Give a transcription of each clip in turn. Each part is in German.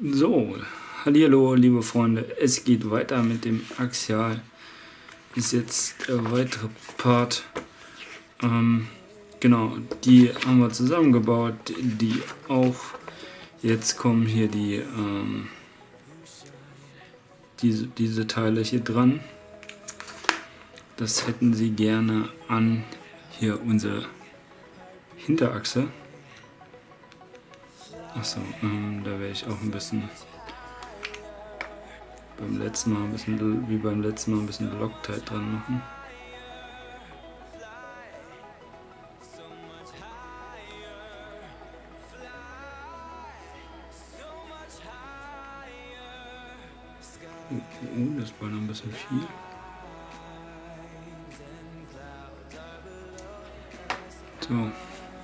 So, hallihallo liebe Freunde, es geht weiter mit dem Axial. Ist jetzt der weitere Part. Genau, die haben wir zusammengebaut, die auch. Jetzt kommen hier die diese Teile hier dran. Das hätten sie gerne an hier unsere Hinterachse. Achso, da werde ich auch ein bisschen beim letzten Mal ein bisschen Loctite dran machen. Das war noch ein bisschen viel. So.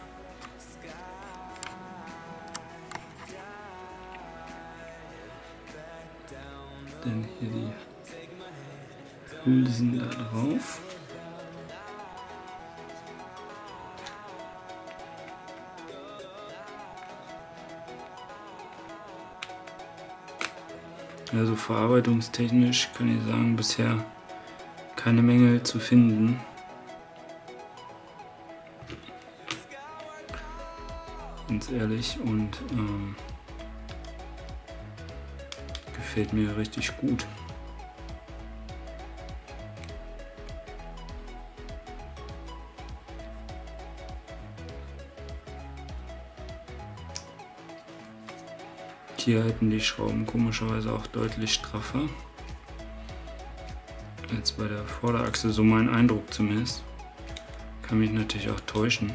Dann hier die Hülsen da drauf. Also verarbeitungstechnisch kann ich sagen, bisher keine Mängel zu finden. Ganz ehrlich, und gefällt mir richtig gut. Hier halten die Schrauben komischerweise auch deutlich straffer als bei der Vorderachse, so mein Eindruck zumindest. Kann mich natürlich auch täuschen.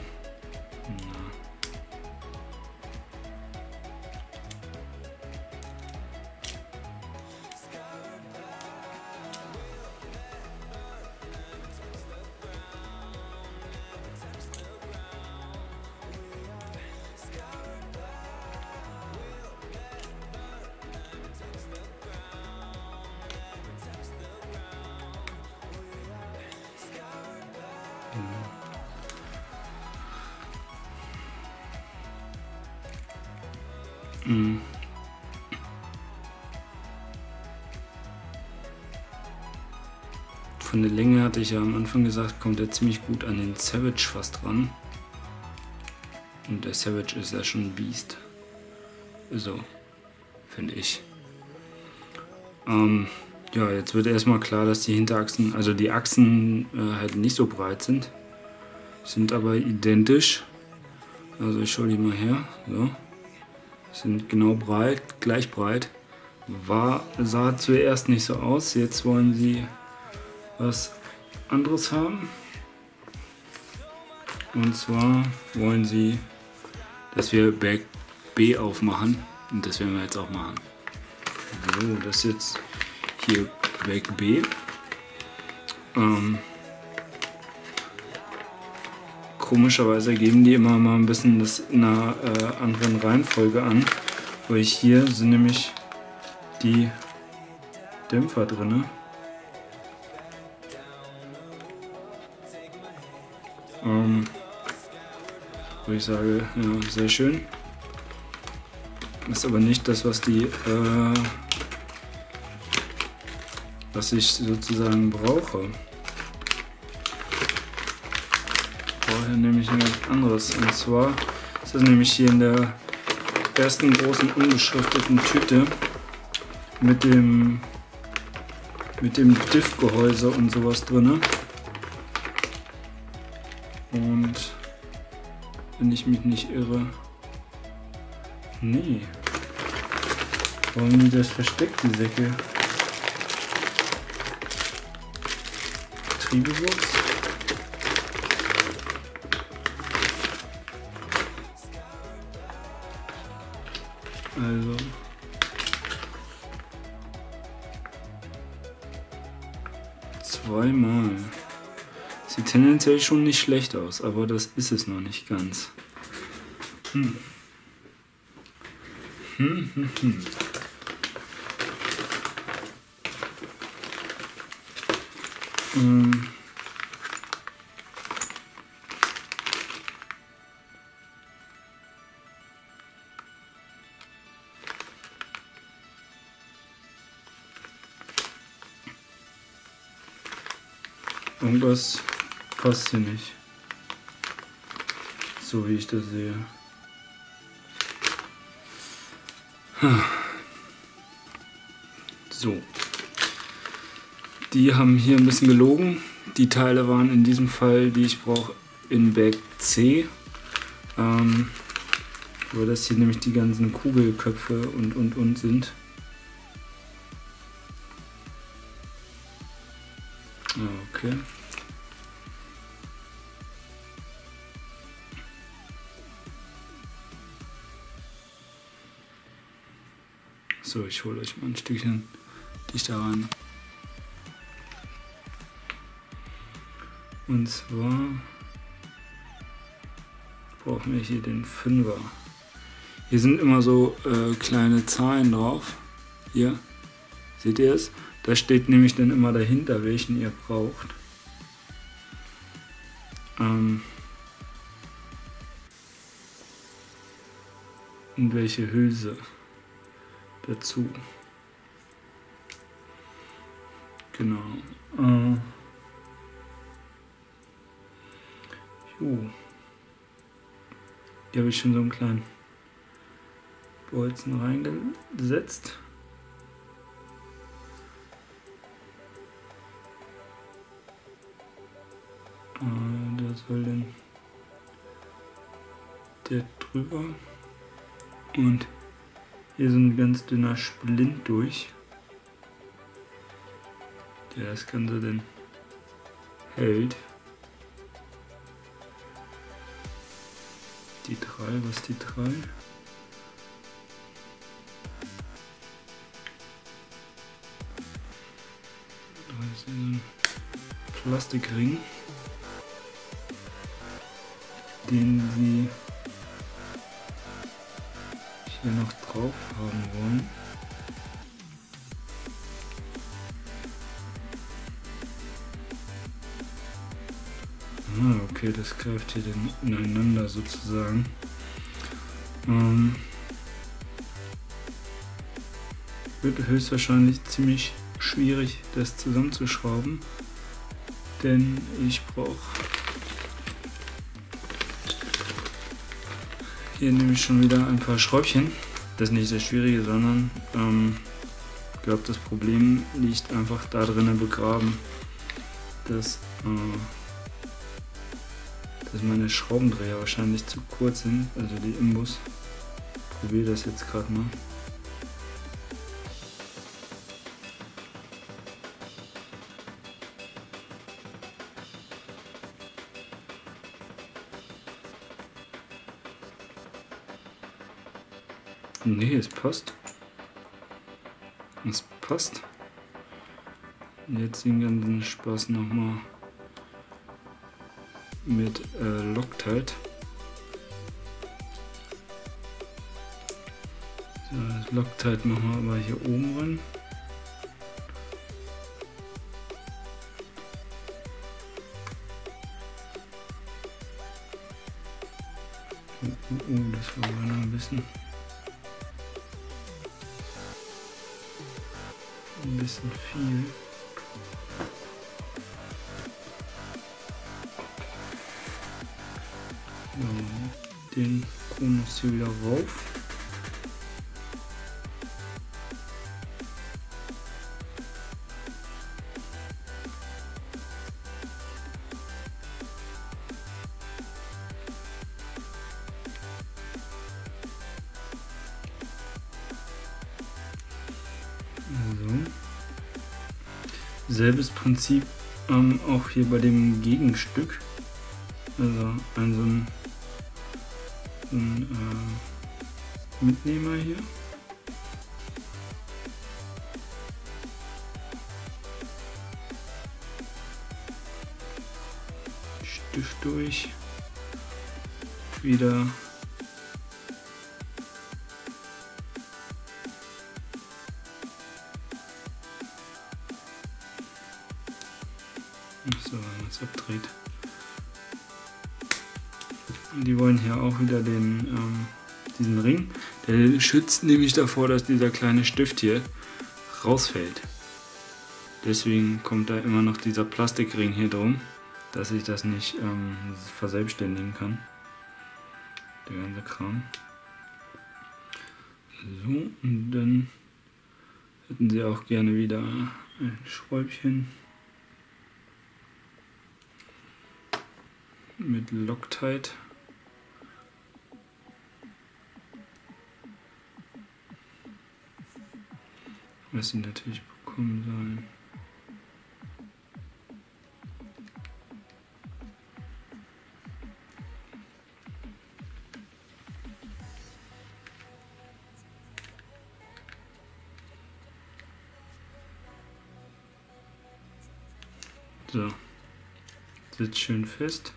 Von der Länge hatte ich ja am Anfang gesagt, kommt er ziemlich gut an den Savage fast ran. Und der Savage ist ja schon ein Biest. So, finde ich. Ja, jetzt wird erstmal klar, dass die Hinterachsen, also die Achsen halt nicht so breit sind. Sind aber identisch. Also ich schaue die mal her. So. Sind genau breit, gleich breit. Sah zuerst nicht so aus. Jetzt wollen sie was anderes haben. Und zwar wollen sie, dass wir Bag B aufmachen. Und das werden wir jetzt auch machen. So, das ist jetzt hier Bag B. Komischerweise geben die immer mal ein bisschen das in einer anderen Reihenfolge an. Weil hier sind nämlich die Dämpfer drin. Wo ich sage, ja, sehr schön. Ist aber nicht das, was was ich sozusagen brauche. Ich brauche nämlich ein ganz anderes. Und zwar ist das nämlich hier in der ersten großen unbeschrifteten Tüte mit dem Diff-Gehäuse und sowas drin. Und wenn ich mich nicht irre, nee, warum die das versteckt, die Säcke? Getriebewurz? Also zweimal. Sieht tendenziell schon nicht schlecht aus, aber das ist es noch nicht ganz. Irgendwas passt hier nicht. So wie ich das sehe. So. Die haben hier ein bisschen gelogen. Die Teile waren in diesem Fall, die ich brauche, in Bag C. Wo das hier nämlich die ganzen Kugelköpfe und sind. Okay. So, ich hole euch mal ein Stückchen dichter ran. Und zwar brauchen wir hier den 5er. Hier sind immer so kleine Zahlen drauf. Hier, seht ihr es? Da steht nämlich dann immer dahinter, welchen ihr braucht. Und welche Hülse dazu. Genau. Hier habe ich schon so einen kleinen Bolzen reingesetzt. Da soll dann der drüber. Und hier so ein ganz dünner Splint durch, der das Ganze dann hält. Die 3, was ist die 3? Da ist ein Plastikring, den sie hier noch drauf haben wollen. Okay, das greift hier dann ineinander sozusagen. Wird höchstwahrscheinlich ziemlich schwierig, das zusammenzuschrauben, denn ich brauche hier nämlich schon wieder ein paar Schräubchen. Das ist nicht das Schwierige, sondern ich glaube, das Problem liegt einfach da drinnen begraben, dass meine Schraubendreher wahrscheinlich zu kurz sind, also die Imbus. Ich probiere das jetzt gerade mal. Nee, es passt. Es passt. Jetzt den ganzen Spaß nochmal mit Loctite. So, das Loctite machen wir aber hier oben ran. Das war aber noch ein bisschen viel. Den Konus hier wieder rauf. So. Selbes Prinzip auch hier bei dem Gegenstück. Also so ein Mitnehmer hier. Stift durch. Wieder. So, wenn man es abdreht. Die wollen hier auch wieder diesen Ring. Der schützt nämlich davor, dass dieser kleine Stift hier rausfällt. Deswegen kommt da immer noch dieser Plastikring hier drum, dass ich das nicht verselbstständigen kann. Der ganze Kram. So, und dann hätten sie auch gerne wieder ein Schräubchen mit Loctite. Was sie natürlich bekommen sollen. So, sitzt schön fest.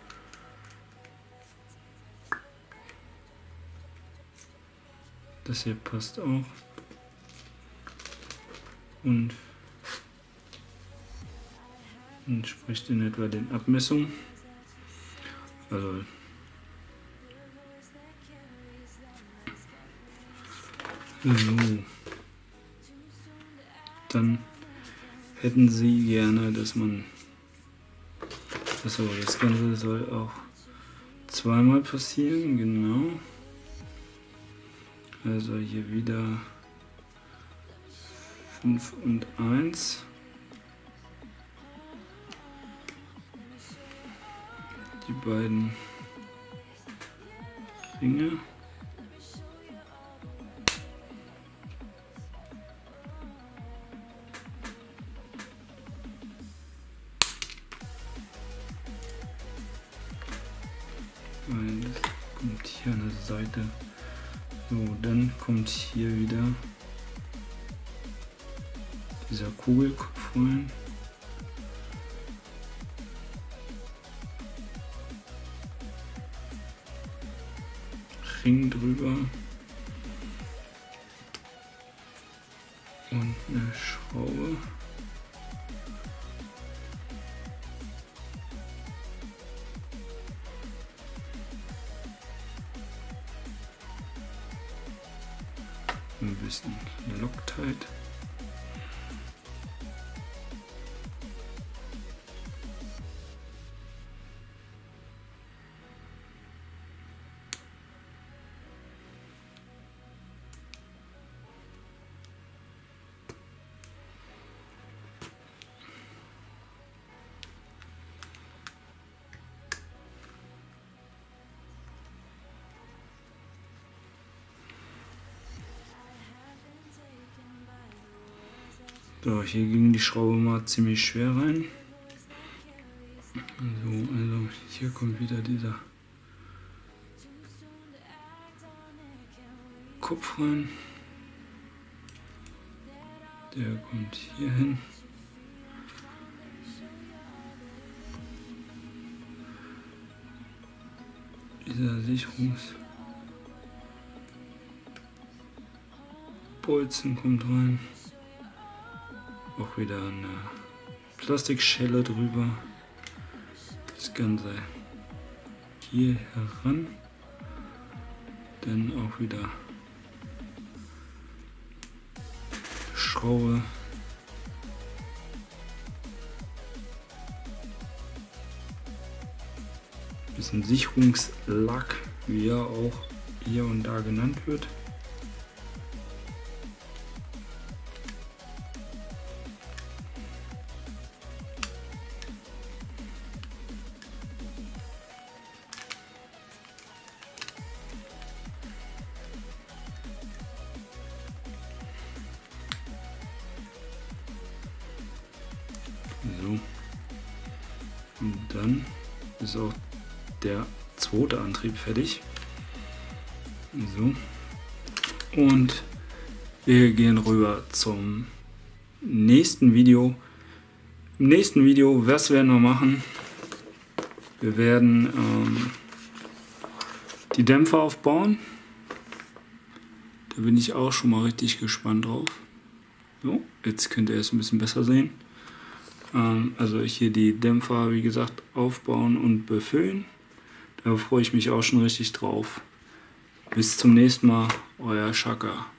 Das hier passt auch. Und entspricht in etwa den Abmessungen. Also so. Dann hätten sie gerne, dass man das Ganze soll auch zweimal passieren, genau. Also hier wieder 5 und 1. Die beiden Ringe. Das kommt hier an der Seite. So, dann kommt hier wieder dieser Kugelkopf rein. Ring drüber. Und eine Schraube. Ein bisschen Loctite. So, hier ging die Schraube mal ziemlich schwer rein. So, also hier kommt wieder dieser Kopf rein. Der kommt hier hin. Dieser Sicherungsbolzen kommt rein. Auch wieder eine Plastikschelle drüber. Das Ganze hier heran. Dann auch wieder Schraube. Bisschen Sicherungslack, wie er auch hier und da genannt wird. So. Und dann ist auch der zweite Antrieb fertig. So. Und wir gehen rüber zum nächsten Video. Im nächsten Video, was werden wir machen? Wir werden die Dämpfer aufbauen. Da bin ich auch schon mal richtig gespannt drauf. So, jetzt könnt ihr es ein bisschen besser sehen. Also hier die Dämpfer, wie gesagt, aufbauen und befüllen. Da freue ich mich auch schon richtig drauf. Bis zum nächsten Mal, euer Shaka.